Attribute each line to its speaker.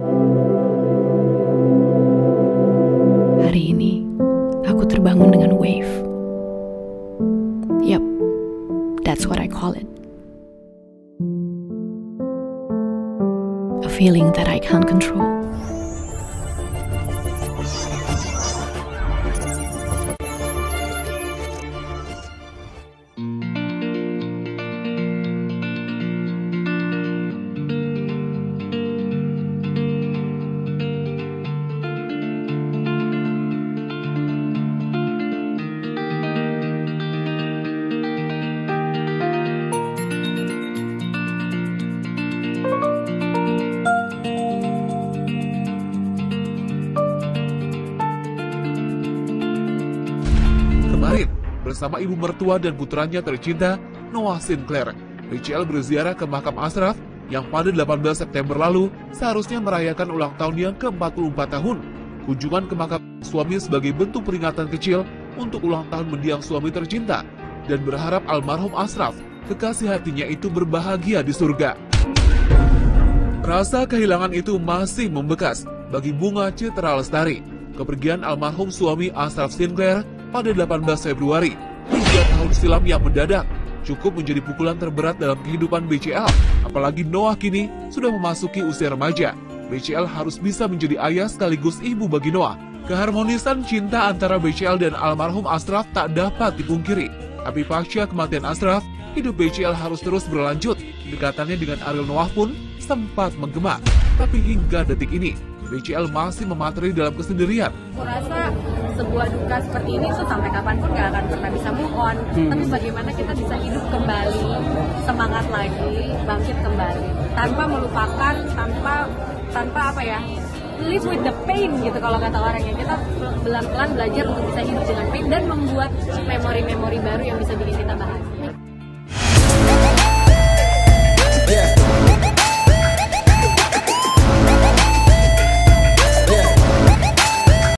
Speaker 1: Hari ini, aku terbangun dengan wave. Yup, that's what I call it. A feeling that I can't control.
Speaker 2: Kemarin, bersama ibu mertua dan putranya tercinta, Noah Sinclair, BCL berziarah ke makam Ashraf yang pada 18 September lalu seharusnya merayakan ulang tahun yang ke-44 tahun. Kunjungan ke makam suami sebagai bentuk peringatan kecil untuk ulang tahun mendiang suami tercinta dan berharap almarhum Ashraf, kekasih hatinya itu berbahagia di surga. Rasa kehilangan itu masih membekas bagi Bunga Citra Lestari. Kepergian almarhum suami Ashraf Sinclair pada 18 Februari, 3 tahun silam yang mendadak, cukup menjadi pukulan terberat dalam kehidupan BCL. Apalagi Noah kini sudah memasuki usia remaja. BCL harus bisa menjadi ayah sekaligus ibu bagi Noah. Keharmonisan cinta antara BCL dan almarhum Ashraf tak dapat dipungkiri. Tapi pasca kematian Ashraf, hidup BCL harus terus berlanjut. Dekatannya dengan Ariel Noah pun sempat menggema. Tapi hingga detik ini, BCL masih memateri dalam kesendirian.
Speaker 3: Aku rasa sebuah duka seperti ini tuh sampai kapanpun gak akan pernah bisa move on. Tapi bagaimana kita bisa hidup kembali, semangat lagi, bangkit kembali, tanpa melupakan, tanpa apa ya, live with the pain gitu kalau kata orangnya. Kita pelan-pelan belajar untuk bisa hidup dengan pain dan membuat memori-memori baru yang bisa bikin kita bahagia.